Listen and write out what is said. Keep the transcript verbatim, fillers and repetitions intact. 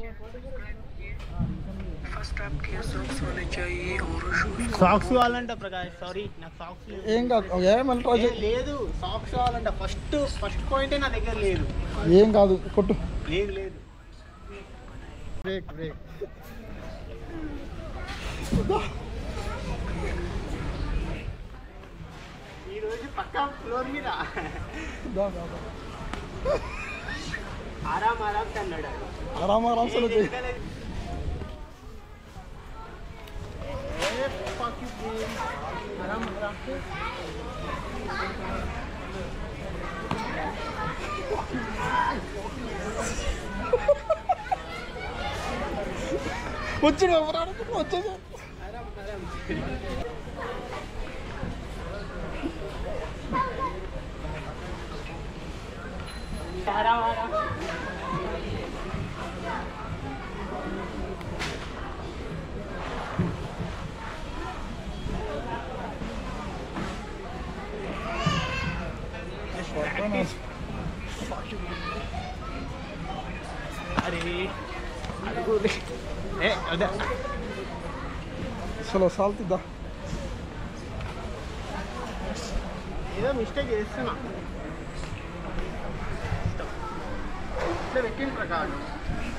Socks కావాలంట Prakash. Sorry నాకు socks ఏం కాదు. లేదు సాక్స్ కావాలంట. ఫస్ట్ ఫస్ట్ పాయింటే నా దగ్గర లేదు. ఏం కాదు కొట్టు. లేదు లేదు బ్రేక్ బ్రేక్. ఈరోజు పక్కా ఫ్లోర్ మీద ఆరాం ఆరాం అన్నాడు. ఆరాం ఆరాం సరే आराम आराम से వచ్చిన వచ్చేసా. आराम आराम अरे చలో సాల్తుందా. ఏదో మిస్టేక్ చేస్తున్నా. ఇట్లా పెట్టింది ప్రకారం